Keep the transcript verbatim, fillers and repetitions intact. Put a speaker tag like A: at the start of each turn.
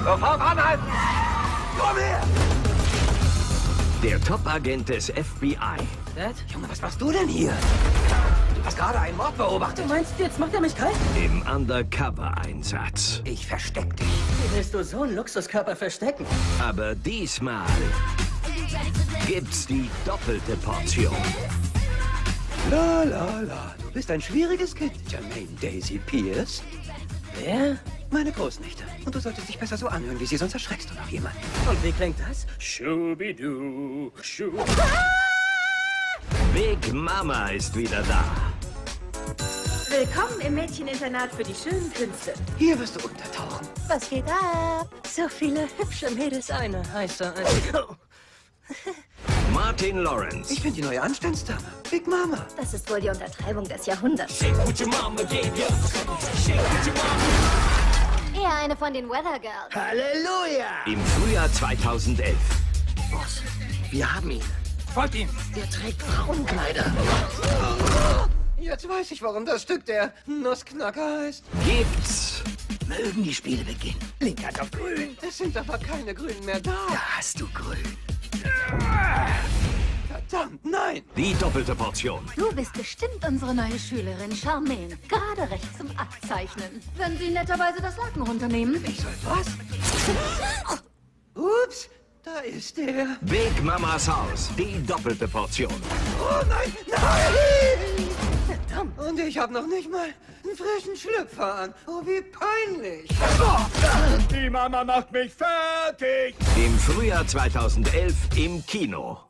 A: Sofort anhalten! Komm her!
B: Der Top-Agent des F B I.
C: Dad?
A: Junge, was machst du denn hier? Du hast gerade einen Mord beobachtet.
C: Du meinst, jetzt macht er mich kalt?
B: Im Undercover-Einsatz.
A: Ich versteck dich.
C: Wie willst du so einen Luxuskörper verstecken?
B: Aber diesmal gibt's die doppelte Portion.
A: La la la, du bist ein schwieriges Kind, Jermaine Daisy Pierce.
C: Wer?
A: Meine Großnichte. Und du solltest dich besser so anhören wie sie, sonst erschreckst du noch jemanden.
C: Und wie klingt das?
A: Schubidu, schu.
B: Big Mama ist wieder da.
D: Willkommen im Mädcheninternat für die schönen Künste.
A: Hier wirst du untertauchen.
D: Was geht ab?
C: So viele hübsche Mädels, eine heißer als... Oh.
B: Martin Lawrence.
A: Ich bin die neue Anstandsdame. Big Mama.
D: Das ist wohl die Untertreibung des Jahrhunderts. Eher eine von den Weather Girls.
A: Halleluja!
B: Im Frühjahr zweitausendelf.
A: Boss, wir haben ihn. Folgt ihm. Der trägt Frauenkleider. Jetzt weiß ich, warum das Stück der Nussknacker heißt.
B: Gibt's
A: Mögen die Spiele beginnen. Link hat auf grün. Es sind aber keine Grünen mehr da. Da hast du grün. Verdammt, nein!
B: die doppelte Portion.
E: Du bist bestimmt unsere neue Schülerin, Charmaine. Gerade recht zum Abzeichnen. Wenn Sie netterweise das Laken runternehmen.
A: Ich soll was? Ups, da ist er.
B: Big Mamas Haus. Die doppelte Portion.
A: Oh nein, nein! Verdammt. Und ich habe noch nicht mal einen frischen Schlüpfer an. Oh, wie peinlich.
F: Die Mama macht mich fertig!
B: Im Frühjahr zweitausendelf im Kino.